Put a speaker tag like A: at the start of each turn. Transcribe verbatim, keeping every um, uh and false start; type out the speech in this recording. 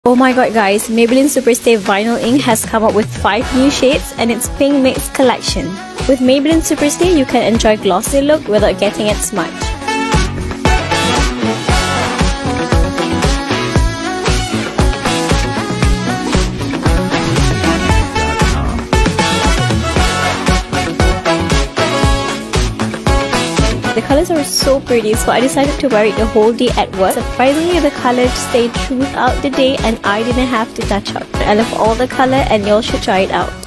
A: Oh my god guys, Maybelline Superstay Vinyl Ink has come up with five new shades and its Pink Mix collection. With Maybelline Superstay, you can enjoy glossy look without getting it smudged. The colors are so pretty, so I decided to wear it the whole day at work. Surprisingly, the color stayed throughout the day and I didn't have to touch up. I love all the color and y'all should try it out.